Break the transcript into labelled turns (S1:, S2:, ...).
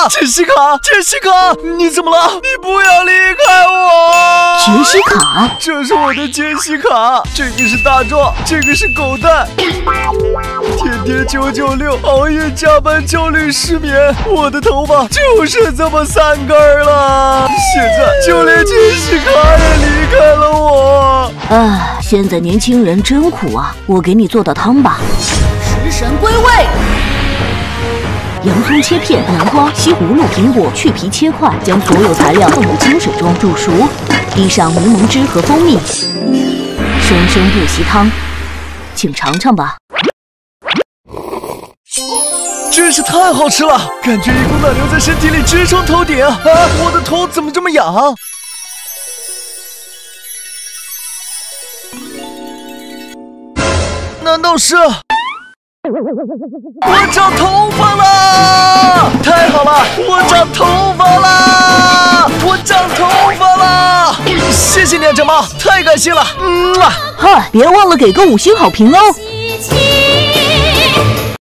S1: 杰西卡，杰西卡，你怎么了？你不要离开我！
S2: 杰西卡，
S1: 这是我的杰西卡，这个是大壮，这个是狗蛋。天天996，熬夜加班，焦虑失眠，我的头发就剩这么3根了。现在就连杰西卡也离开了我。
S2: 唉，现在年轻人真苦啊！我给你做道汤吧。食神归位。洋葱切片，南瓜、西葫芦、苹果去皮切块，将所有材料放入清水中煮熟，滴上柠檬汁和蜂蜜，生生不息汤，请尝尝吧。
S1: 真是太好吃了，感觉一股暖流在身体里直冲头顶啊！我的头怎么这么痒？难道是？我长头发了！太好了，我长头发了！我长头发了！谢谢年长妈，太感谢了！
S2: 嗨，别忘了给个5星好评哦！